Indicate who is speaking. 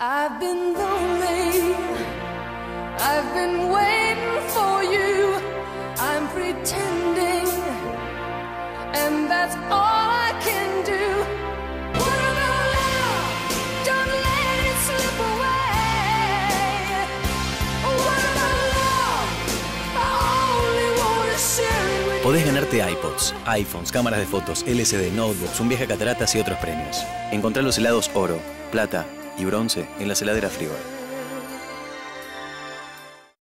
Speaker 1: I've been lonely, I've been waiting for you, I'm pretending, and that's all I can do. What about love? Don't let it slip away. What about love? I only wanna share it with you.
Speaker 2: Podés ganarte iPods, iPhones, cámaras de fotos, LCD, notebooks, un viaje a cataratas y otros premios. Encontrá los helados oro, plata y bronce en las heladeras Frigolar.